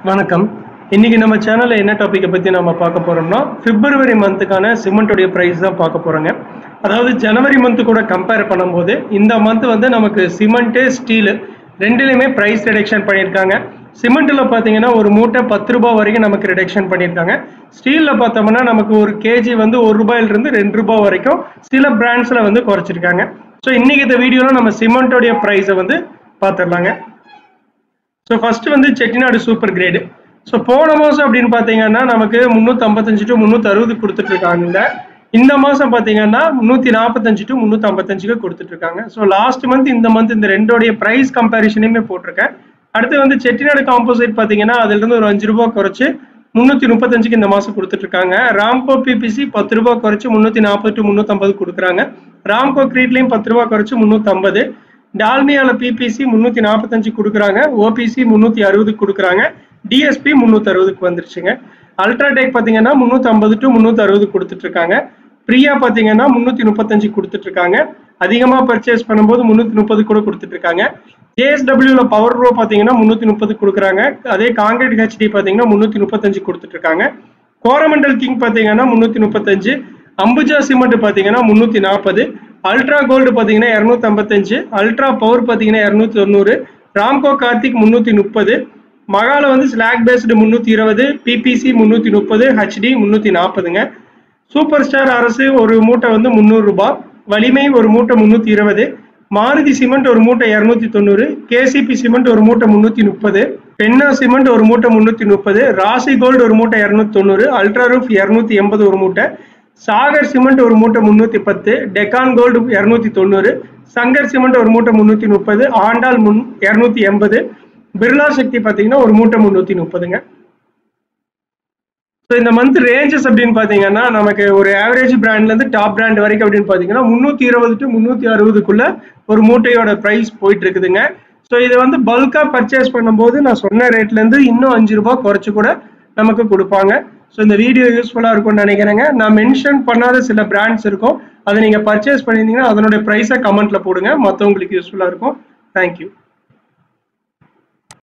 வணக்கம். இன்னைக்கு நம்ம சேனல்ல என்ன டாபிக்க பத்தி நம்ம பார்க்க போறோம்னா, பிப்ரவரி மந்த்துக்கான சிமெண்டோட பிரைஸ் தான் பார்க்க போறோங்க. அதாவது ஜனவரி மந்த் கூட கம்பேர் பண்ணும்போது இந்த மந்த் வந்து நமக்கு சிமெண்ட், ஸ்டீல் ரெண்டுலயுமே பிரைஸ் ரிடக்ஷன் பண்ணியிருக்காங்க. சிமெண்ட்ல பாத்தீங்கன்னா ஒரு மூட்டை 10 ரூபாய் வரைக்கும் நமக்கு ரிடக்ஷன் பண்ணியிருக்காங்க. ஸ்டீல்ல பார்த்தோம்னா நமக்கு ஒரு கேஜி வந்து 1 ரூபாயில இருந்து 2 ரூபாய் வரைக்கும் சில பிராண்ட்ஸ்ல வந்து குறைச்சிருக்காங்க. ஸோ இன்னைக்கு இந்த வீடியோல நம்ம சிமெண்டோடைய பிரைஸை வந்து பார்த்துடலாங்க. ஸோ ஃபர்ஸ்ட் வந்து செட்டிநாடு சூப்பர் கிரேடு. ஸோ போன மாதம் அப்படின்னு பார்த்தீங்கன்னா நமக்கு 355 டு 360 கொடுத்துட்டு இருக்காங்க. இந்த மாதம் பார்த்தீங்கன்னா 345 டு 355 கொடுத்துட்டு இருக்காங்க. ஸோ லாஸ்ட் மந்த் இந்த ரெண்டோடைய ப்ரைஸ் கம்பேரிஷனையுமே போட்டிருக்கேன். அடுத்து வந்து செட்டிநாடு காம்போசைட் பார்த்தீங்கன்னா அதுல இருந்து ஒரு 5 ரூபாய் குறைச்சு 335 இந்த மாதம் கொடுத்துட்டு இருக்காங்க. ராம்கோ பிபிசி 10 ரூபாய் குறைச்சு 340 டு 350 கொடுக்குறாங்க. ராம்கோ கிரீட்லையும் 10 ரூபாய் குறைச்சு 350. டால்மியால பிபிசி 345 கொடுக்குறாங்க. ஓபிசி 360 கொடுக்குறாங்க. டிஎஸ்பி 360 வந்துருச்சுங்க. அல்ட்ராடெக் பார்த்தீங்கன்னா 350 டு 360 கொடுத்துட்டு இருக்காங்க. பிரியா பார்த்தீங்கன்னா 335 கொடுத்துட்டு இருக்காங்க. அதிகமாக பர்ச்சேஸ் பண்ணும்போது 330 கூட கொடுத்துட்டு இருக்காங்க. ஜேஎஸ்டபிள்யூல பவர் ப்ரோ பார்த்தீங்கன்னா 330 கொடுக்குறாங்க. அதே காங்கிரீட் ஹெச்டி பார்த்தீங்கன்னா 335 கொடுத்துட்டு இருக்காங்க. கோரமண்டல் கிங் பார்த்தீங்கன்னா 335. அம்புஜா சிமெண்ட் பார்த்தீங்கன்னா 340. அல்ட்ரா கோல்டு பார்த்தீங்கன்னா 255. அல்ட்ரா பவர் பார்த்தீங்கன்னா 290. ராம்கோ கார்த்திக் 330. மகால வந்து ஸ்லாக் பேஸ்டு 320. பிபிசி 330. ஹெச்டி 340ங்க. சூப்பர் ஸ்டார் அரசு ஒரு மூட்டை வந்து 300 ரூபாய். வலிமை ஒரு மூட்டை 320. மாருதி சிமெண்ட் ஒரு மூட்டை 290. கேசிபி சிமெண்ட் ஒரு மூட்டை 330. பென்னா சிமெண்ட் ஒரு மூட்டை 330. ராசி கோல்டு ஒரு மூட்டை 290. அல்ட்ரா ரூஃப் 280 ஒரு மூட்டை. சாகர் சிமெண்ட் ஒரு மூட்டை 310. டெக்கான் கோல்டு 290. சங்கர் சிமெண்ட் ஒரு மூட்டை 330. ஆண்டாள் 280. பிர்லா சக்தி பார்த்தீங்கன்னா ஒரு மூட்டை 330ங்க. ஸோ இந்த மந்த் ரேஞ்சஸ் அப்படின்னு பார்த்தீங்கன்னா நமக்கு ஒரு ஆவரேஜ் பிராண்ட்ல இருந்து டாப் பிராண்ட் வரைக்கும் அப்படின்னு பார்த்தீங்கன்னா 320 டு 360க்குள்ள ஒரு மூட்டையோட ப்ரைஸ் போயிட்டு இருக்குதுங்க. ஸோ இதை வந்து பல்கா பர்ச்சேஸ் பண்ணும்போது நான் சொன்ன ரேட்ல இருந்து இன்னும் 5 ரூபாய் குறைச்சு கூட நமக்கு கொடுப்பாங்க. ஸோ இந்த வீடியோ யூஸ்ஃபுல்லாக இருக்கும்னு நினைக்கிறேங்க. நான் மென்ஷன் பண்ணாத சில பிராண்ட்ஸ் இருக்கும், அதை நீங்கள் பர்ச்சேஸ் பண்ணியிருந்தீங்கன்னா அதனுடைய ப்ரைஸை கமெண்ட்ல போடுங்க, மற்றவங்களுக்கு யூஸ்ஃபுல்லாக இருக்கும். தேங்க்யூ.